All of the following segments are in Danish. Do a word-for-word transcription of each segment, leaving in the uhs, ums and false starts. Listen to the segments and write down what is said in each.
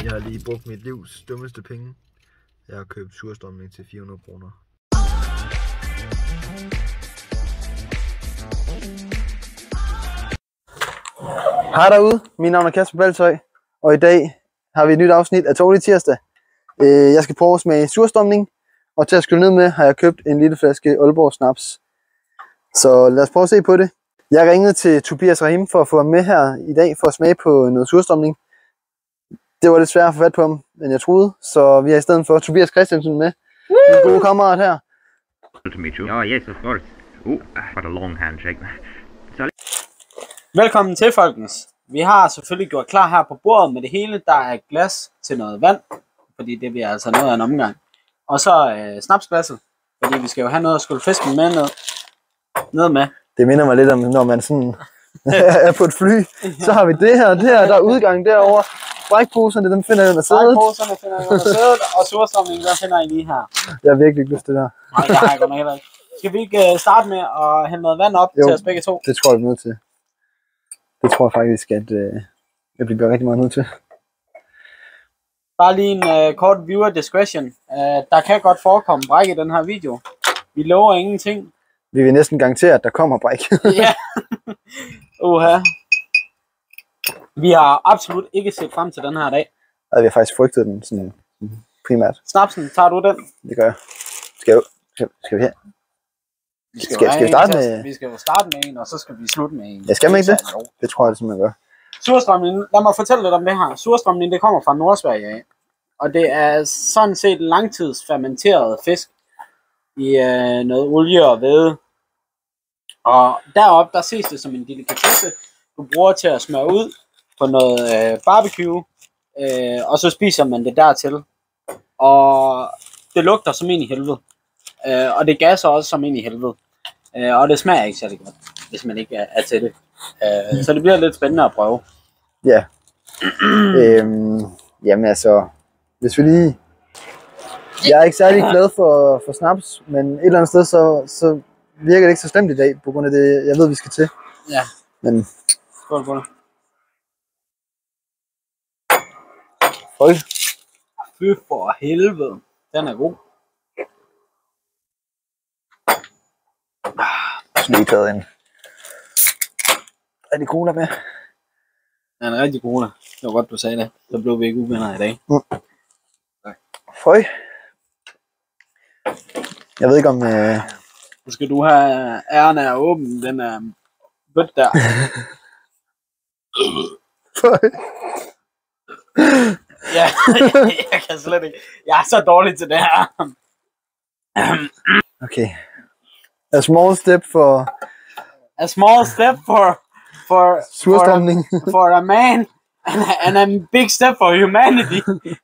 Jeg har lige brugt mit livs dummeste penge. Jeg har købt surstrømning til fire hundrede kroner. Hej derude, mit navn er Kasper Baltøj, og i dag har vi et nyt afsnit af Tårlig Tirsdag. Jeg skal prøve at smage surstrømning, og til at skylle ned med har jeg købt en lille flaske Aalborg Snaps. Så lad os prøve at se på det. Jeg ringede til Tobias Rahim for at få ham med her i dag for at smage på noget surstrømning. Det var lidt svært at få fat på ham, end jeg troede, så vi har i stedet for Tobias Christiansen med. Min gode kammerat her. To meet you. Oh yes, of course. Oh, what a long handshake. Velkommen til, folkens. Vi har selvfølgelig gjort klar her på bordet med det hele. Der er glas til noget vand, fordi det bliver altså noget af en omgang. Og så øh, snapsglasset, fordi vi skal jo have noget at skulle fisken med ned, ned med. Det minder mig lidt om, når man sådan er på et fly. Så har vi det her, det her, der er udgang derovre. Brækposerne, dem finder jeg under sædet. Brækposerne finder jeg under sædet, og surstrømningen, der finder jeg lige her. Jeg har virkelig ikke lyst til det her. Nej, det har jeg godt nok heller ikke. Skal vi ikke uh, starte med at hente noget vand op jo, til os begge to? Det tror jeg, vi er nødt til. Det tror jeg faktisk, at uh, jeg bliver rigtig meget nødt til. Bare lige en uh, kort viewer discretion. Uh, der kan godt forekomme bræk i den her video. Vi lover ingenting. Vi vil næsten garantere, at der kommer bræk. Ja. Uha. Vi har absolut ikke set frem til den her dag. Og vi har faktisk frygtet den sådan primært. Snapsen, tager du den? Det gør jeg. Skal, jeg, skal, skal vi her? Vi skal, skal, skal vi starte med? Vi skal jo starte med en, og så skal vi slutte med en. Ja, skal man ikke det? Det tror jeg, det simpelthen gør. Surstrømning, lad mig fortælle lidt om det her. Surstrømning, det kommer fra Nordsverige af. Og det er sådan set langtidsfermenteret fisk i øh, noget olie og væde. Og deroppe, der ses det som en delikatesse, du bruger til at smøre ud på noget øh, barbecue, øh, og så spiser man det dertil. Og det lugter som en i helvede, øh, og det gasser også som en i helvede, øh, og det smager ikke særlig godt, hvis man ikke er, er til det. Øh, så det bliver lidt spændende at prøve. Ja. øhm, jamen altså, hvis vi lige... Jeg er ikke særlig glad for, for snaps, men et eller andet sted, så, så virker det ikke så slemt i dag, på grund af det, jeg ved, vi skal til. Ja. Men... Skål på det. Hold. Fy for helvede. Den er god. Jeg har lige taget en rigtig cola med. Den er rigtig god. Det var godt, du sagde det. Så blev vi ikke uvenner i dag. Mm. Føj. Jeg ved ikke om... Øh... Nu skal du have æren af at åbne den er bødt der. Føj. Ja, jeg kan slet ikke. Jeg er så dårlig til det her. Okay. A small step for... A small step for... For... Surstrømning. For, for a man. And a, and a big step for humanity.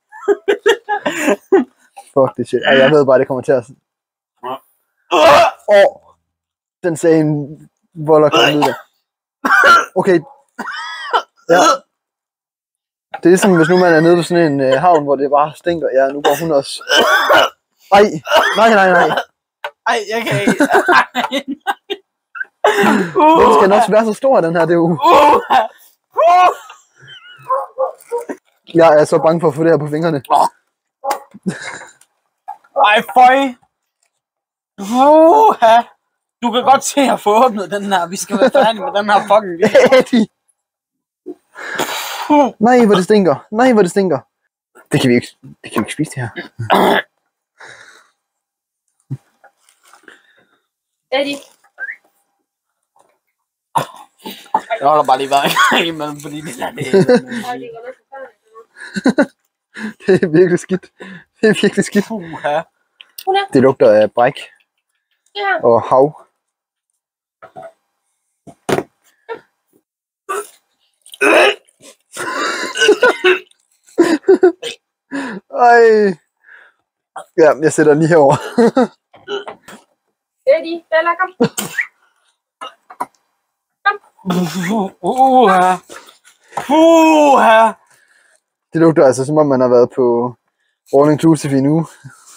Fuck det shit. Ej, jeg ved bare, det kommer til at... Åh! Oh, den sagde en volder kom ud der. Okay. Ja. Det er ligesom, hvis nu man er nede på sådan en øh, havn, hvor det bare stinker. Ja, nu går hun også. Ej, nej, nej, nej. Ej, jeg kan ikke. Hvorfor skal den også være så stor, den her? Det er jo... Jeg er så bange for at få det her på fingrene. Ej, føj. Uha. Du kan godt se at få åbnet den her. Vi skal være færdige med den her fucking video. Nej, hvor det stinker. Nej, hvor det stinker. Det kan vi ikke, det kan vi ikke spise, det her. Daddy. Jeg holder bare lige været imellem, fordi det er det. Det er virkelig skidt. Det er virkelig skidt. Uha. Det lugter af bræk. Ja. Og hav. Ej. Ja, jeg sætter den lige herover. Daddy, Bella, kom. Kom. Uha. Uha. Det lugter altså, som om man har været på all inclusive i en uge.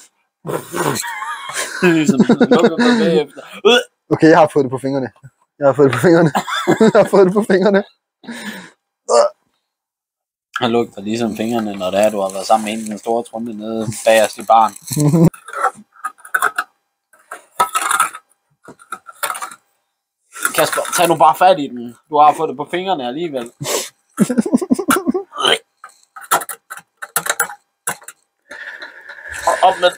Okay, jeg har fået det på fingrene. Jeg har fået det på fingrene. Jeg har fået det på fingrene. Han lugter ligesom fingrene, når det er, du har været sammen med en den store trunde nede bagerst i baren. Kasper, tag nu bare fat i den. Du har fået det på fingrene alligevel. Op med.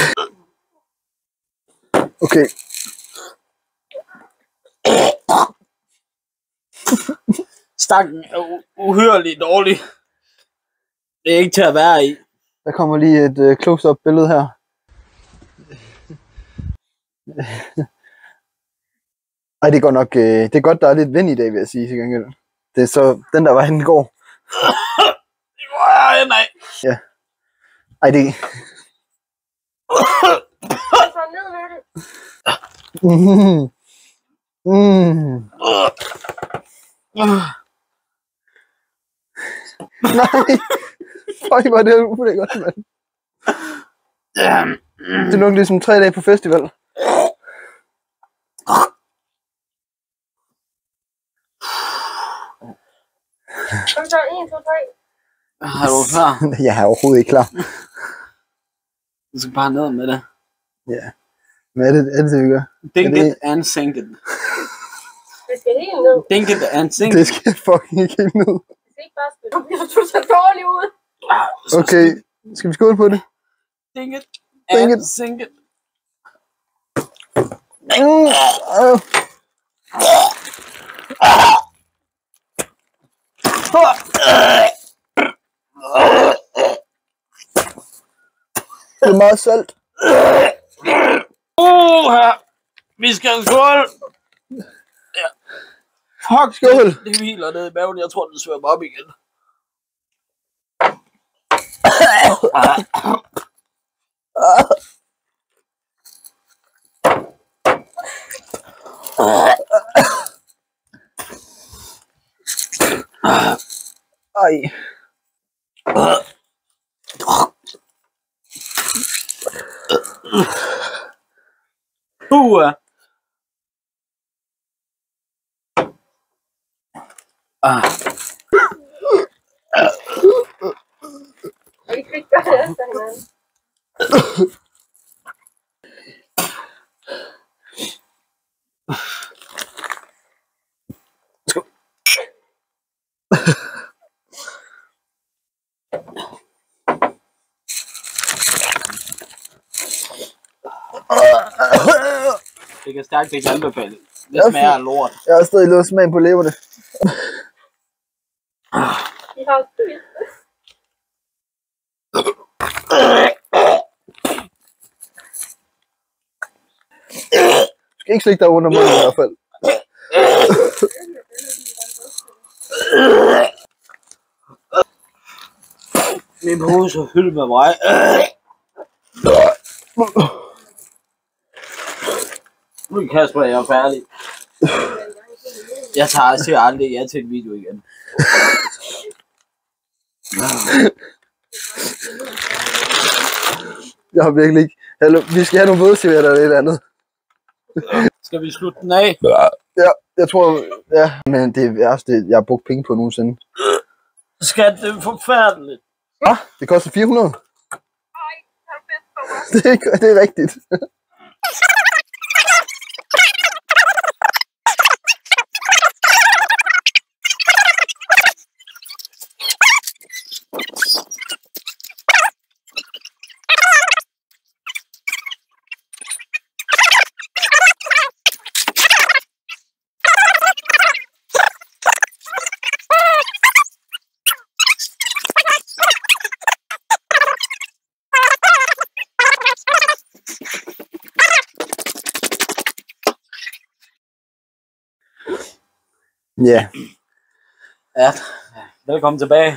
Okay. Stakken er u- uhyrelig dårlig. Det er ikke til at være i. Der kommer lige et uh, close-up billede her. Ej, det går nok. Uh, det er godt, der er lidt vind i dag, vil jeg sige til gengæld. Det er så den der vejen går. Det går jeg nej. Ja. Ej, det. Så ned med det. Mm. Mm. Nej. Øj, hvor er det ulækkert, mand. Det lugter ligesom tre dage på festival. Kom så, en, to, tre. Er du klar? Jeg er overhovedet ikke klar. Du skal bare ned med det. Ja. Hvad er det, er det, det vi gør? Dink det- it and sink it. Det skal helt ned. Dink it and sink Det it. skal fucking ikke helt ned. Det skal ikke bare spille. Nu bliver du så dårlig ud. Okay, skal vi skåle på det? Dink it Dink and it. sink it. Mm. øh. Det er meget salt. Uh, her. Vi skal skåle. Ja. Fuck, Skål. det, det hviler ned i maven. Jeg tror, den svømmer op igen. Ej. Uh. Ah. Og I kan ikke gøre det efter hinanden. Det kan stærkt ikke anbefale. Det Ja, smager af lort. Jeg har stadig låst smagen på læberne. I har spist. Du skal ikke slikke dig under munden i hvert fald. Min pose er fyldt med mig. Nu Kasper, jeg er færdig. Jeg tager altså aldrig ja til en video igen. Jeg har virkelig ikke. Hallo, vi skal have nogle vådservietter eller et eller andet. Skal vi slutte den af? Ja, jeg tror, ja. Men det er værste, jeg har brugt penge på nogensinde. Skat, det er forfærdeligt. Ah, det koster fire hundrede. Ej, har du fedt på mig? Det er, det er rigtigt. Ja. Ja, velkommen tilbage.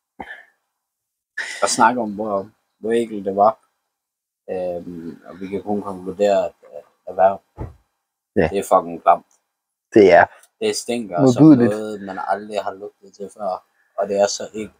Og snakke om, hvor, hvor enkelt det var. Øhm, og vi kan kun konkludere, at øh, erhverv, Ja. det er fucking klamt. Det er. Det stinker som Modbydeligt. noget, man aldrig har lugtet til før. Og det er så ikke.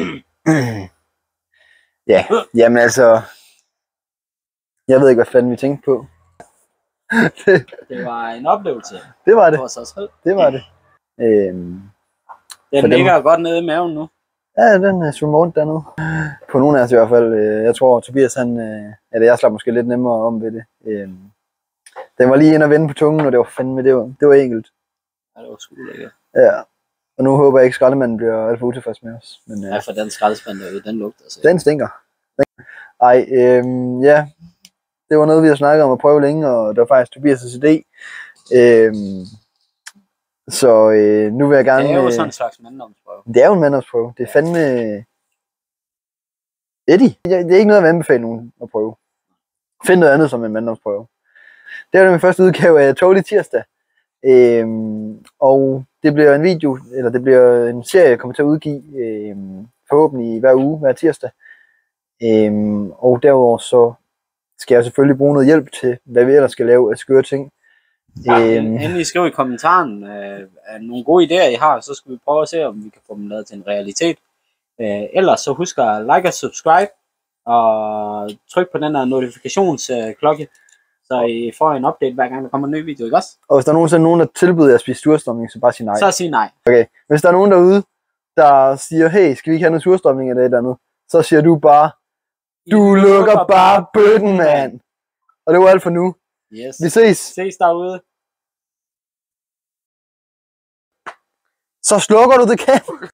Ja, jamen altså. Jeg ved ikke, hvad fanden vi tænkte på. det, Det var en oplevelse det var det. for sig selv. Det var det. Øhm, Den For dem- ligger godt nede i maven nu. Ja, den er svømmer rundt dernede. På nogle af os i hvert fald. Øh, jeg tror, Tobias, han, øh, eller jeg slap måske lidt nemmere om ved det. Øh, den var lige ind og vende på tungen, og det var fandme, det var, det var enkelt. Ja, det var sgu lækkert. Ja. Og nu håber jeg ikke, skraldemanden bliver alt for utilfreds med os. Men, øh, Ja, for den skraldespand derude, den lugter altså. den stinker. Ej, øh, ja. Det var noget, vi har snakket om at prøve længe, og det var faktisk Tobias' idé. Øh, så øh, nu vil jeg gerne... Det er jo øh, sådan en slags manddomsprøve. Det er jo en manddomsprøve. Det er fandme... Eddie. Det er ikke noget, jeg vil anbefale nogen at prøve. Find noget andet som en manddomsprøve. Det var min første udgave af Tårlig Tirsdag. Øhm, og det bliver en video, eller det bliver en serie, jeg kommer til at udgive øhm, forhåbentlig hver uge, hver tirsdag. Øhm, og derudover så skal jeg selvfølgelig bruge noget hjælp til, hvad vi ellers skal lave af skøre ting. Ja, Øhm, endelig skriv i kommentaren øh, nogle gode idéer, I har, så skal vi prøve at se, om vi kan få dem lavet til en realitet. Øh, ellers så husk at like og subscribe, og tryk på den her notifikationsklokke, så I får en update hver gang der kommer en ny video, ikke også? og hvis der er nogensinde nogen, der tilbyder jer at spise surstrømning, så bare sig nej. Så sig nej. Okay, hvis der er nogen derude, der siger, hey, skal vi ikke have noget surstrømning eller et eller andet, så siger du bare, du lukker bare bøtten, mand. Og det var alt for nu. Yes. Vi ses. Ses derude. Så slukker du det, kan.